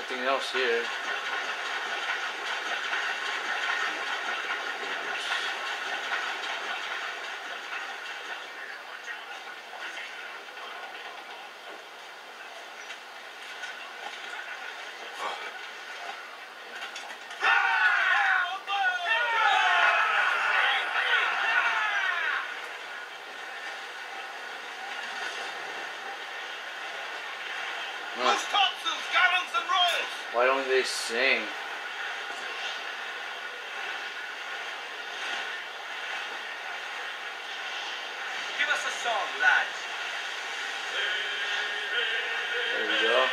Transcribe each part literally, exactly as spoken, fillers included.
Nothing else here. Loose topsails, gallants and royals! Why don't they sing? Give us a song, lads. There we go.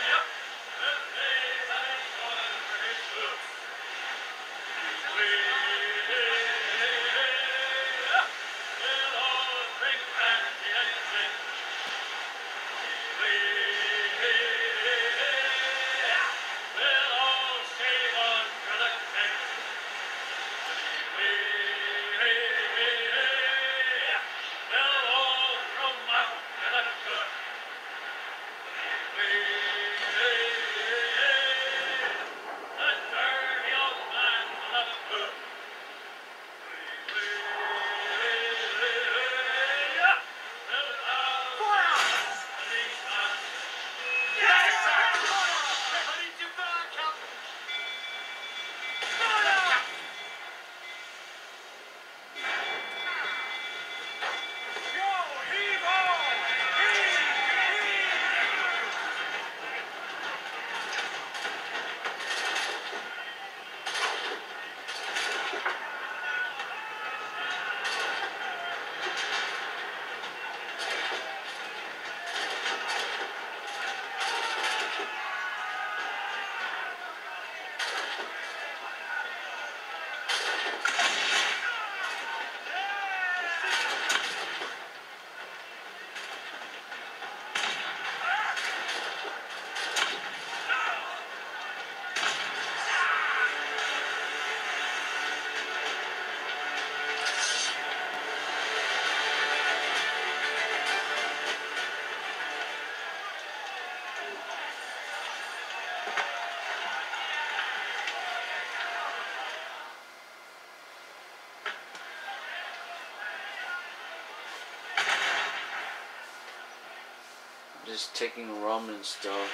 Just taking rum and stuff.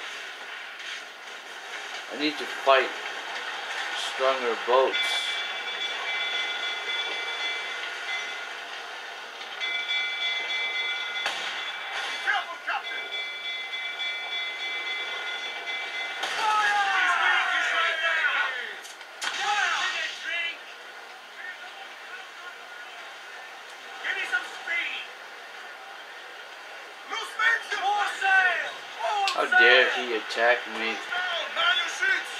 I need to fight stronger boats. Careful, Captain! Give me some speed! Loose mainsail! More sail! How dare he attack me? Man your sheets!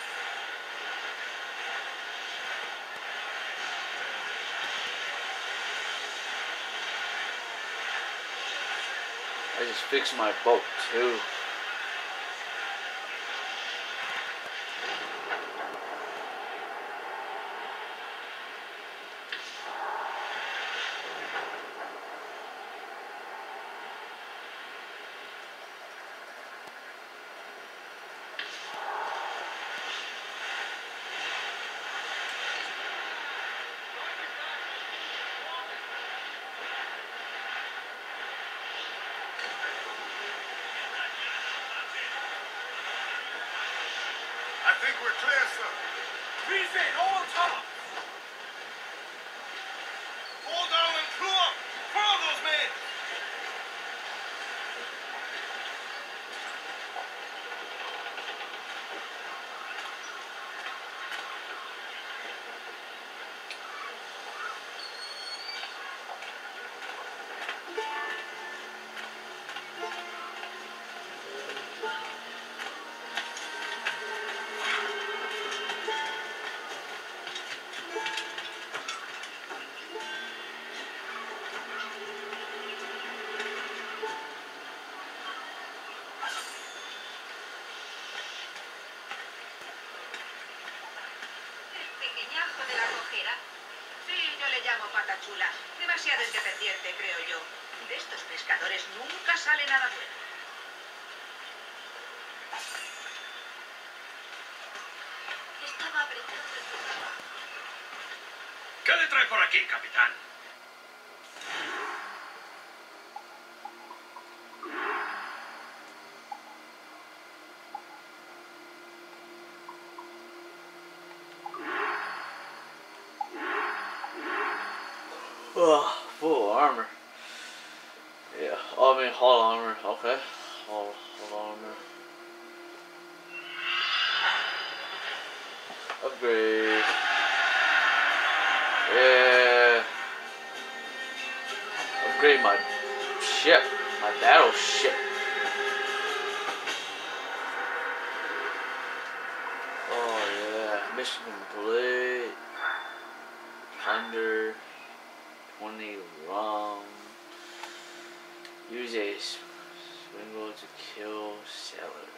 I just fixed my boat too. I think we're clear, sir. Freeze in, all top! Fall down and crew up! Furl those men! Pequeñajo de la cojera. Sí, yo le llamo pata chula. Demasiado independiente, creo yo. De estos pescadores nunca sale nada bueno. ¿Qué le trae por aquí, capitán? Ugh, full armor. Yeah, oh, I mean hull armor. Okay, hull, hull armor. Upgrade. Yeah. Upgrade my ship, my battleship. Oh yeah, mission complete. Thunder. twenty round. Use a swingle to kill sailors.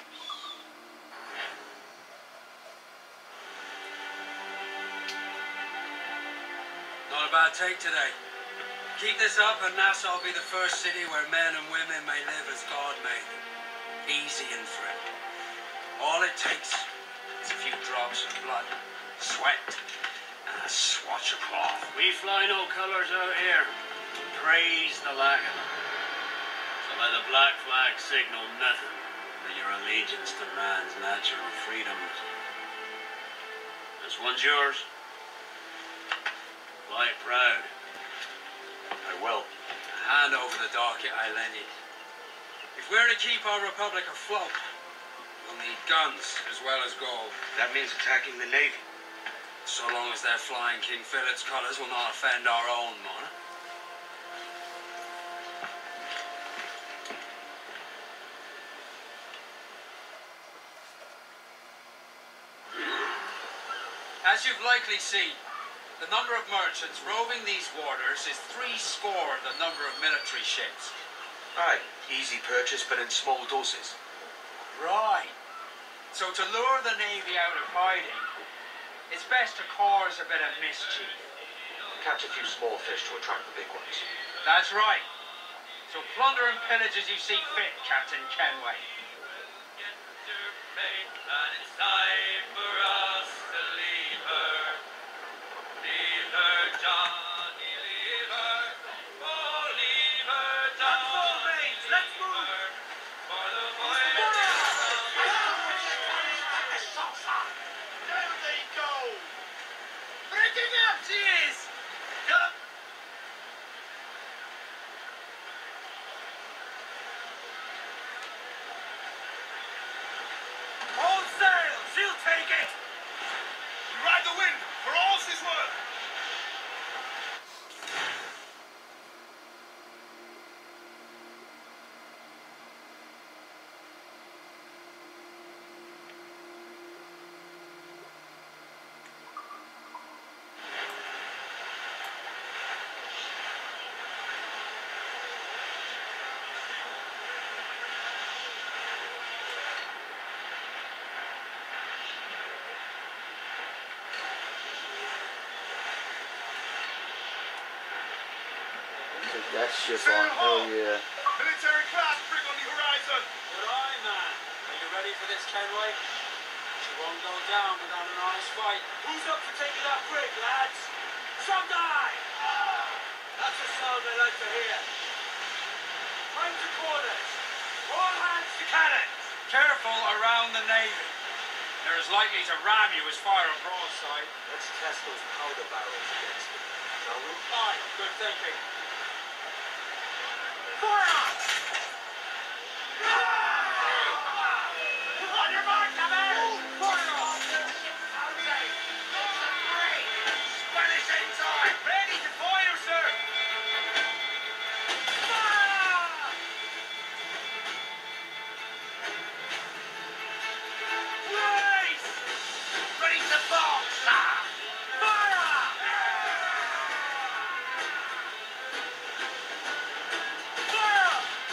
Not a bad take today. Keep this up and Nassau will be the first city where men and women may live as God made them. Easy and free. All it takes is a few drops of blood, sweat, and a swatch of cloth. We fly no colours out here. Praise the lack of them. So let the black flag signal nothing but your allegiance to man's natural freedoms. This one's yours. Fly it proud. I will. Hand over the docket I lent you. If we're to keep our republic afloat, we'll need guns as well as gold. That means attacking the Navy. So long as they're flying King Philip's colours will not offend our own monarch. As you've likely seen, the number of merchants roving these waters is three score of the number of military ships. Aye, easy purchase, but in small doses. Right. So to lure the Navy out of hiding, it's best to cause a bit of mischief. Catch a few small fish to attract the big ones. That's right. So plunder and pillage as you see fit, Captain Kenway. It's time for us to leave her. Leave her, Johnny, leave her. Oh, leave her, Johnny. Let's move, mates, let's move. For the voyage. There they go. Breaking up, she is. Come. Hold sail, she'll take it. Ride the wind for all she's worth. That ship on, hell yeah. Military class brig on the horizon. Good eye, man. Are you ready for this, Kenway? She won't go down without an honest fight. Who's up for taking that brig, lads? Some guy. That's a sound I like to hear. Time to quarters. All hands to cannons. Careful around the Navy. They're as likely to ram you as fire a broadside. Let's test those powder barrels against them, shall we? Aye, good thinking. Fire! On your mark, men! Fire! Spanish inside! Ready to fire, sir! Fire! Race! Ready to bomb, sir! Fire! Fire!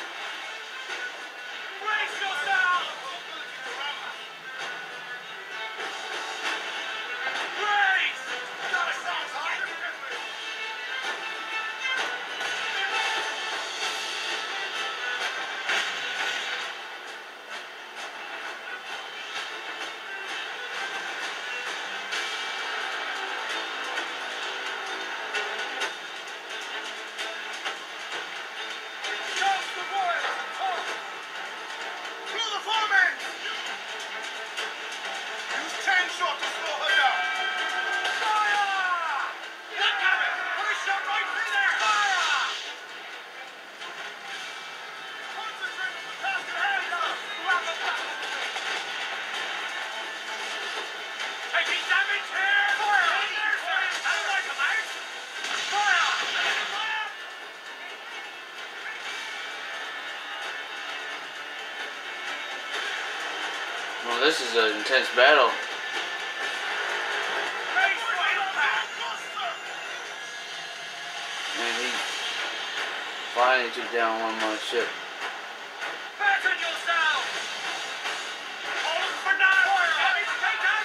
Well, this is an intense battle. And he finally took down one of my ship. Fasten yourself! Hold for now! Take out!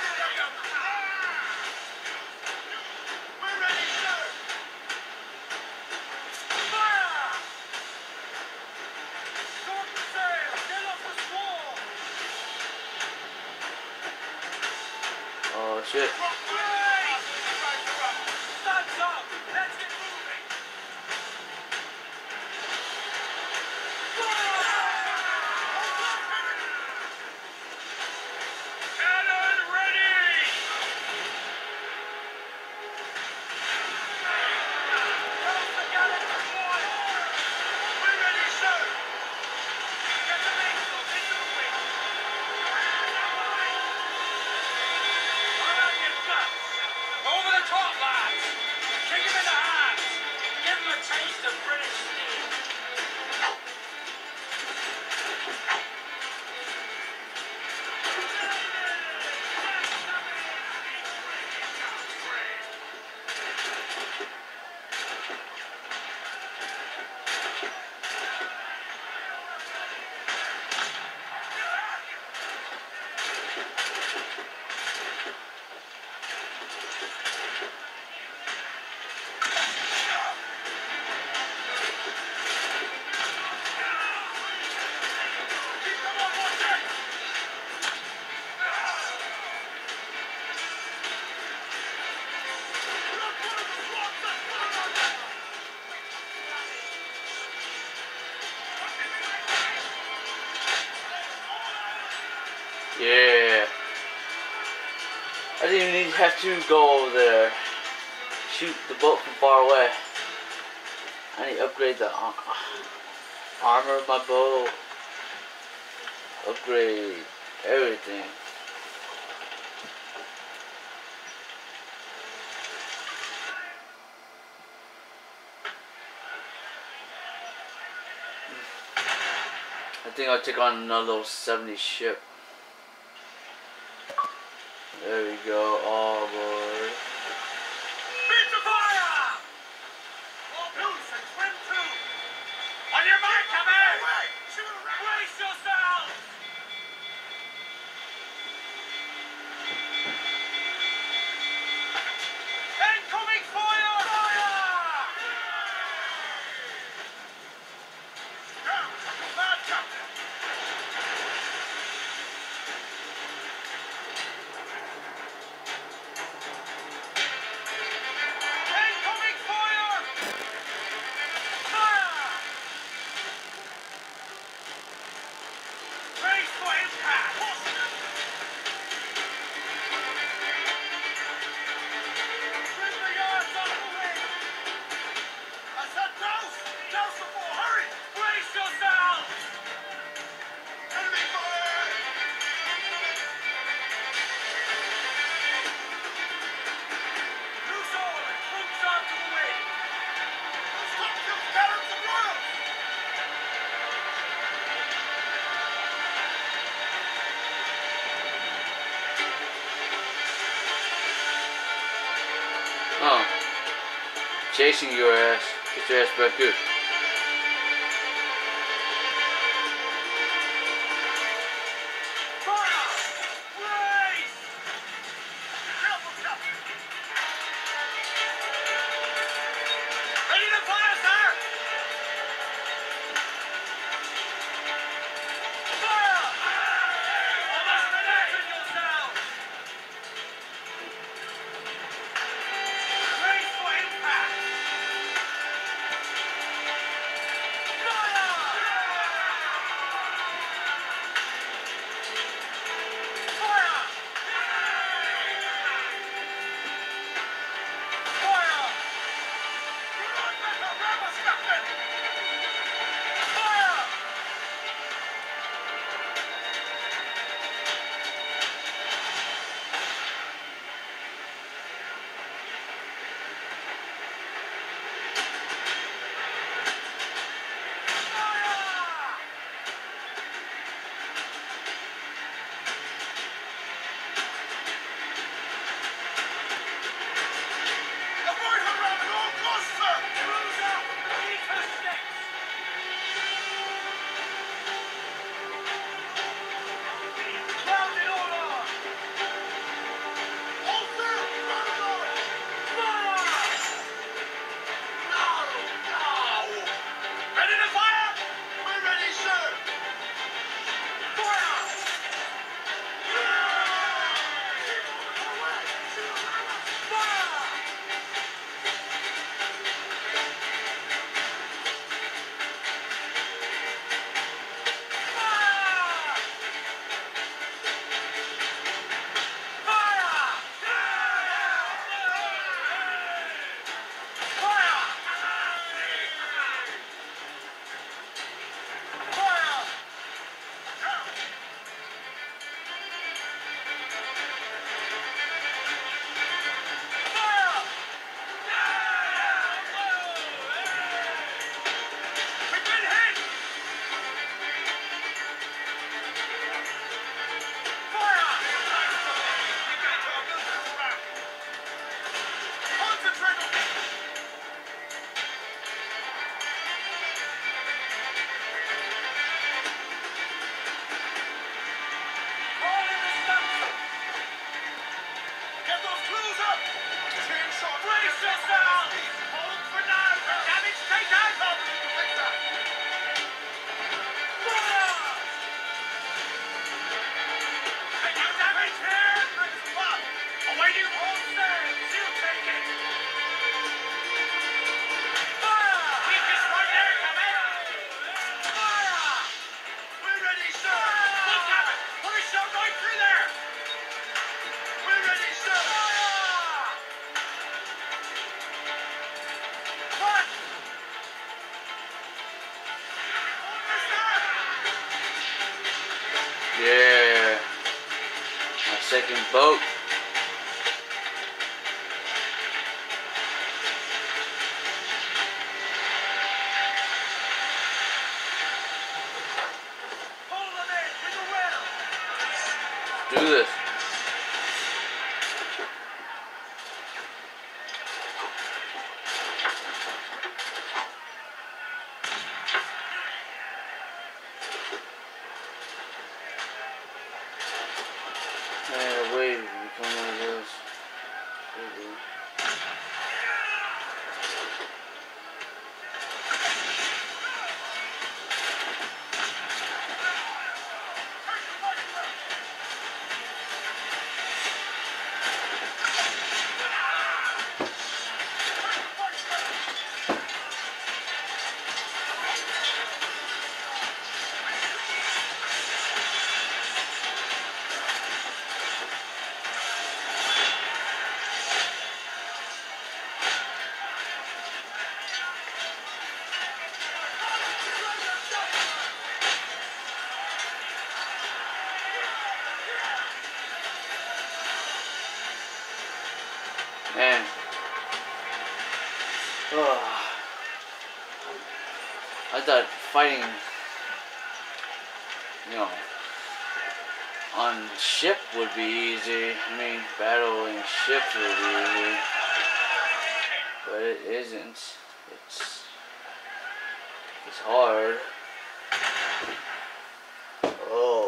We're ready, sir! Fire! Start the sail! Get off the squall! Oh shit. Great! Sun's up! Let's get moving! Cannon ready! Close the galleys to fire! We're ready, sir! Get the mainsail into the wind! Alright, you guts! Over the top, lads! Kick him in the hands! Give him a taste of British steel! Yeah. I didn't even have to go over there. Shoot the boat from far away. I need to upgrade the uh, armor of my boat. Upgrade everything. I think I'll take on another little seventy ship. There we go, all aboard. Beat the fire! Loose and swim to! On your mark, come in! Brace yourselves! Incoming fire! Fire! Down, bad captain! Incoming fire! Fire! Brace for impact! Bring the yards off the wind! I said douse! Douse the fore! Hurry! Brace yourselves! Enemy fire! Loose all and troops on to the wind! Stop your patterns and royals! Oh. Chasing your ass. Get your ass back here. Fire! Brace! Careful, Captain! Ready to fire, sir! Fire! Almost fasten yourselves! Brace for impact! second boat. Do this. And a wave become one of those. Man. Oh. I thought fighting, you know, on ship would be easy. I mean, battling ships would be easy. But it isn't. It's, it's hard. Oh.